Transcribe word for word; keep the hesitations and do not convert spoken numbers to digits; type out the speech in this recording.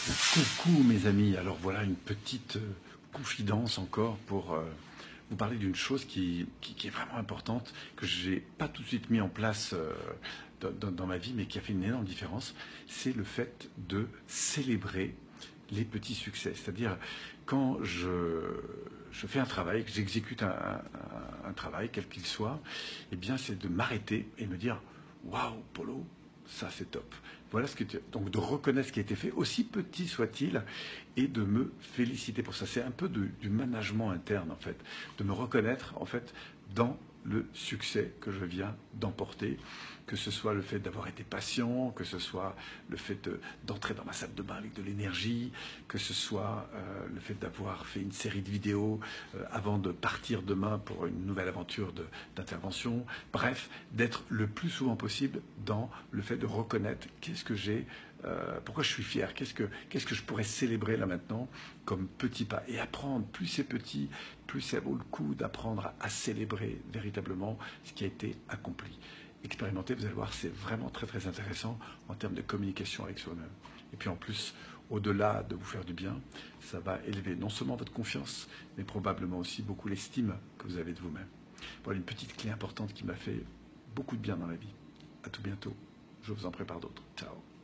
Coucou mes amis, alors voilà une petite euh, confidence encore pour euh, vous parler d'une chose qui, qui- qui est vraiment importante, que j'ai pas tout de suite mis en place euh, dans, dans- dans ma vie, mais qui a fait une énorme différence, c'est le fait de célébrer les petits succès. C'est-à-dire quand je, je fais un travail, que j'exécute un, un- un travail, quel qu'il soit, eh bien c'est de m'arrêter et me dire waouh, Polo, ça c'est top. Voilà ce que tu... Donc de reconnaître ce qui a été fait, aussi petit soit-il, et de me féliciter pour ça. C'est un peu de- du management interne en fait, de me reconnaître en fait dans le succès que je viens d'emporter, que ce soit le fait d'avoir été patient, que ce soit le fait de- d'entrer dans ma salle de bain avec de l'énergie, que ce soit euh, le fait d'avoir fait une série de vidéos euh, avant de partir demain pour une nouvelle aventure de- d'intervention. Bref, d'être le plus souvent possible dans le fait de reconnaître qu'est-ce que j'ai, euh, pourquoi je suis fier, qu'est-ce que, qu'est-ce que je pourrais célébrer là maintenant comme petit pas. Et apprendre, plus c'est petit, plus ça vaut le coup d'apprendre à, à célébrer véritablement ce qui a été accompli. Expérimenter, vous allez voir, c'est vraiment très très intéressant en termes de communication avec soi-même. Et puis en plus, au-delà de vous faire du bien, ça va élever non seulement votre confiance, mais probablement aussi beaucoup l'estime que vous avez de vous-même. Voilà une petite clé importante qui m'a fait beaucoup de bien dans la vie. À tout bientôt. Je vous en prépare d'autres. Ciao.